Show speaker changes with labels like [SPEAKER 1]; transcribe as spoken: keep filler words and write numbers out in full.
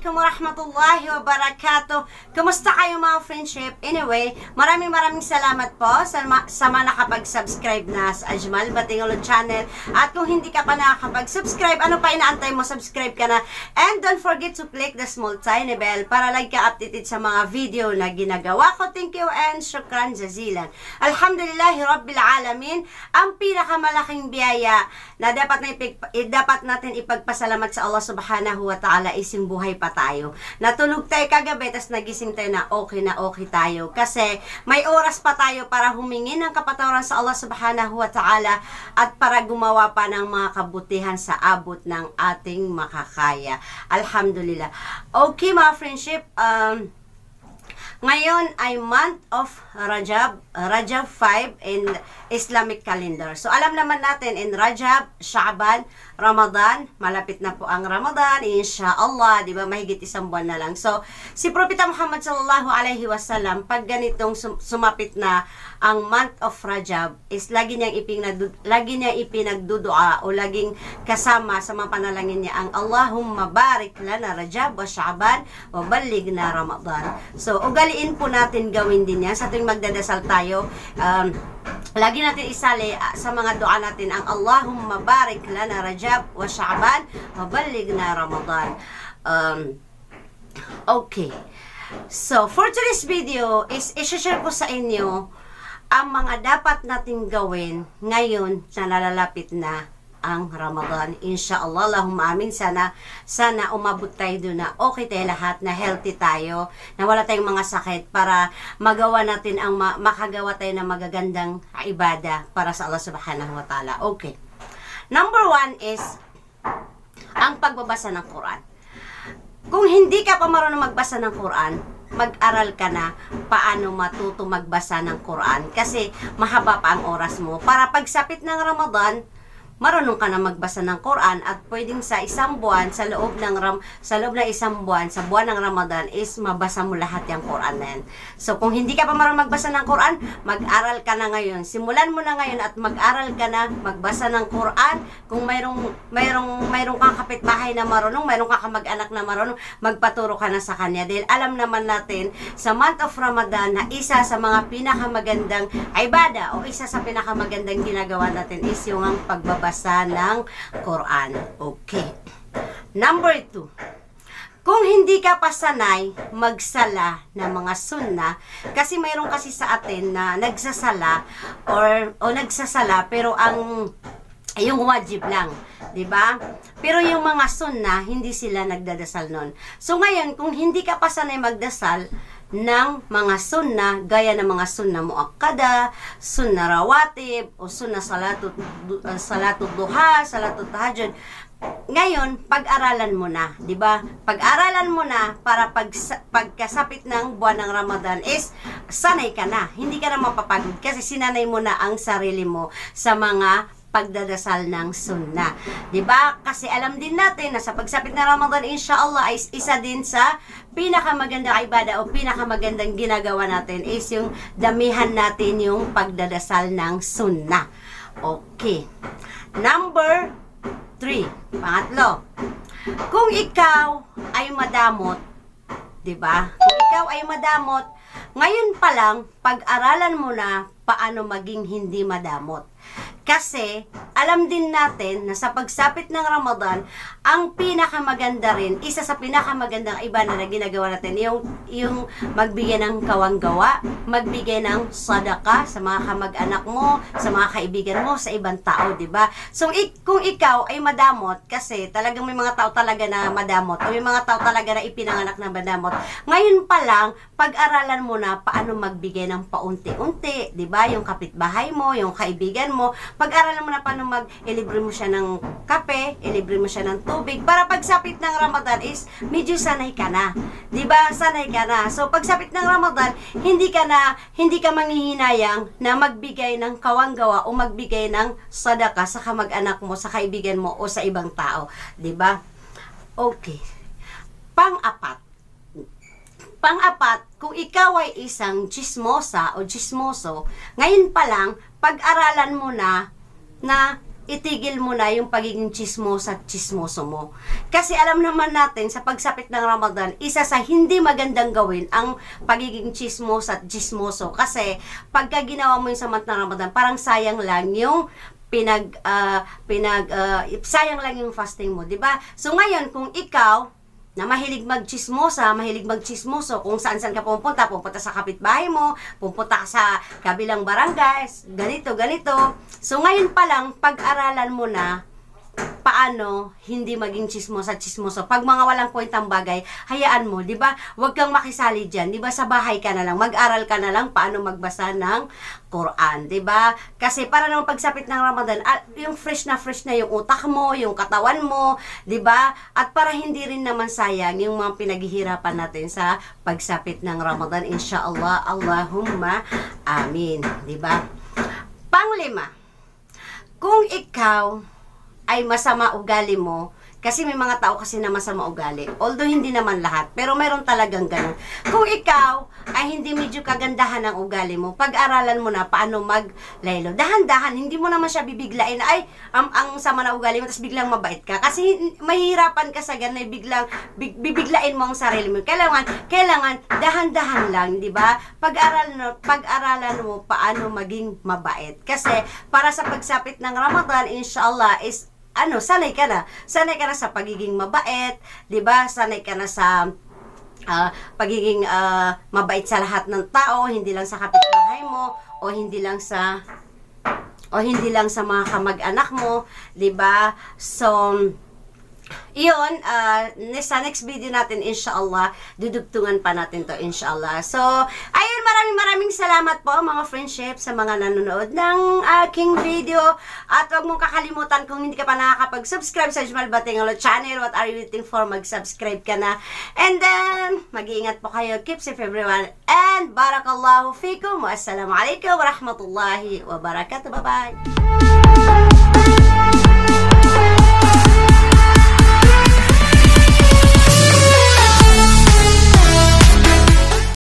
[SPEAKER 1] Assalamualaikum warahmatullahi wabarakatuh. Kumusta kayo mga friendship? Anyway, maraming maraming salamat po sa, sa mga nakapag-subscribe na sa Ajmal Batingolo channel. At kung hindi ka pa nakakapag-subscribe, ano pa inaantay mo? Subscribe ka na. And don't forget to click the small tiny bell para like ka updated sa mga video na ginagawa ko. Thank you and shukran jazilan. Alhamdulillahi Rabbil Alamin. Ang pinakamalaking biyaya na dapat, na ipig, dapat natin ipagpasalamat sa Allah subhanahu wa ta'ala is yung buhay pa tayo. Natulog tayo kagabi, tas nagising tayo na okay na okay tayo. Kasi may oras pa tayo para humingi ng kapatawaran sa Allah subhanahu wa ta'ala at para gumawa pa ng mga kabutihan sa abot ng ating makakaya. Alhamdulillah. Okay mga friendship, um, ngayon ay month of Rajab, Rajab five in Islamic calendar. So alam naman natin in Rajab, Sha'ban, Ramadan, malapit na po ang Ramadan, inshallah, di ba, mahigit isang buwan na lang. So si Propeta Muhammad sallallahu alaihi wasallam, pag ganitong sumapit na ang month of Rajab, is lagi niyang ipinagdu lagi niyang ipinagdudua o laging kasama sa mga panalangin niya ang Allahumma barik lana Rajab wa Sha'ban wa ballighna Ramadan. So ugaliin po natin gawin din yan sa tuwing magdadasal tayo. Um, lagi natin isali uh, sa mga dua natin ang Allahumma barik lana Rajab wa Sha'ban wa ballighna Ramadan. Um, okay. So for today's video is i-share ko sa inyo ang mga dapat nating gawin ngayon na nalalapit na ang Ramadan. Inshallah, Allahumma amin. Sana, sana umabot tayo doon na okay tayo lahat, na healthy tayo, na wala tayong mga sakit para magawa natin ang ma makagawa tayo ng magagandang ibada para sa Allah subhanahu wa ta'ala. Okay. Number one is ang pagbabasa ng Quran. Kung hindi ka pa marunong magbasa ng Quran, mag-aral ka na paano matuto magbasa ng Quran kasi mahaba pa ang oras mo para pagsapit ng Ramadan marunong ka na magbasa ng Quran at pwedeng sa isang buwan, sa loob ng ram, sa loob ng isang buwan, sa buwan ng Ramadan is mabasa mo lahat yung Quran na yan. So kung hindi ka pa marunong magbasa ng Quran, mag-aral ka na ngayon. Simulan mo na ngayon at mag-aral ka na magbasa ng Quran. Kung mayroong mayroong mayroong kang kapitbahay na marunong, mayroong kang kamag-anak na marunong, magpaturo ka na sa kanya. Dahil alam naman natin sa month of Ramadan na isa sa mga pinakamagandang ibada o isa sa pinakamagandang ginagawa natin is yung ang pagbabasa sa ng Quran. Okay. Number two. Kung hindi ka pa sanay magsala ng mga sunna, kasi mayroon kasi sa atin na nagsasala or o nagsasala pero ang yung wajib lang, 'di ba? Pero yung mga sunna, hindi sila nagdadasal noon. So ngayon, kung hindi ka pa sanay magdasal ng mga sunna, gaya ng mga sunna muakkada, sunna rawatib, o sunna salatu, uh, salatu duha, salatu tahajjud, ngayon, pag-aralan mo na, di ba? Pag-aralan mo na para pag, pagkasapit ng buwan ng Ramadan is sanay ka na. Hindi ka na mapapagod kasi sinanay mo na ang sarili mo sa mga pagdadasal ng sunna. 'Di ba? Kasi alam din natin na sa pagsapit ng Ramadan, inshallah, ay isa din sa pinakamagandang ibada o pinakamagandang ginagawa natin is yung damihan natin yung pagdadasal ng sunna. Okay. Number three. Pangatlo. Kung ikaw ay madamot, 'di ba? Kung ikaw ay madamot, ngayon pa lang pag-aralan mo na paano maging hindi madamot. Kasi, alam din natin na sa pagsapit ng Ramadan, ang pinakamaganda rin, isa sa pinakamagandang ibada na ginagawa natin, yung, yung magbigay ng kawanggawa, magbigay ng sadaka sa mga kamag-anak mo, sa mga kaibigan mo, sa ibang tao, di ba? So, ik, kung ikaw ay madamot, kasi talagang may mga tao talaga na madamot, o may mga tao talaga na ipinanganak na madamot, ngayon pa lang, pag-aralan mo na paano magbigay ng paunti-unti, di ba? Yung kapitbahay mo, yung kaibigan mo, pag-aralan mo na paano mag-ilibre mo siya ng kape, ilibre mo siya ng tubig, para pagsapit ng Ramadan is medyo sanay ka na. 'Di ba? Sanay ka na. So pagsapit ng Ramadan, hindi ka na hindi ka manghihinayang na magbigay ng kawanggawa o magbigay ng sadaka sa kamag-anak mo, sa kaibigan mo o sa ibang tao, 'di ba? Okay. Pang-apat. Pang-apat, kung ikaw ay isang chismosa o chismoso, ngayon pa lang, pag-aralan mo na na itigil mo na yung pagiging chismosa at chismoso mo. Kasi alam naman natin, sa pagsapit ng Ramadan, isa sa hindi magandang gawin ang pagiging chismosa at chismoso. Kasi pagka ginawa mo yung sa month ng Ramadan, parang sayang lang yung pinag, uh, pinag, uh, sayang lang yung fasting mo, di ba? So ngayon, kung ikaw, na mahilig magchismosa, mahilig magchismoso, kung saan-saan ka pupunta, pupunta sa kapitbahay mo, pupunta ka sa kabilang barangay, ganito, ganito. So, ngayon pa lang, pag-aralan mo na paano hindi maging chismosa at chismoso. Pag mga walang kwentang bagay, hayaan mo, di ba? Huwag kang makisali dyan, di ba? Sa bahay ka na lang, mag-aral ka na lang paano magbasa ng Quran, di ba? Kasi para naman pagsapit ng Ramadan, yung fresh na fresh na yung utak mo, yung katawan mo, di ba? At para hindi rin naman sayang yung mga pinaghihirapan natin sa pagsapit ng Ramadan, inshallah, Allahumma, amin, di ba? Panglima, kung ikaw ay masama ugali mo, kasi may mga tao kasi na masama ugali. Although hindi naman lahat, pero mayroon talagang ganun. Kung ikaw ay hindi medyo kagandahan ng ugali mo, pag-aralan mo na paano maglaylo. Dahan-dahan, hindi mo naman siya bibiglain, ay, um, ang sama na ugali mo, tapos biglang mabait ka. Kasi mahihirapan ka sa ganun, biglang big, bibiglain mo ang sarili mo. Kailangan, kailangan, dahan-dahan lang, di ba? Pag-aralan, pag-aralan mo paano maging mabait. Kasi, para sa pagsapit ng Ramadan, inshallah, is ano, sanay ka na. Sanay ka na sa pagiging mabait, 'di ba? Sanay ka na sa uh, pagiging uh, mabait sa lahat ng tao, hindi lang sa kapitbahay mo o hindi lang sa o hindi lang sa mga kamag-anak mo, 'di ba? So, iyon, uh, sa next video natin, inshallah, dudugtungan pa natin to, inshallah. So, ayun, maraming maraming salamat po, mga friendship, sa mga nanonood ng aking video. At huwag mong kakalimutan, kung hindi ka pa nakakapag-subscribe sa Ajmal Batingolo channel, what are you waiting for? Mag-subscribe ka na. And then, mag-iingat po kayo. Keep safe everyone. And, barakallahu fikum. Wassalamualaikum warahmatullahi wabarakatuh. Bye-bye.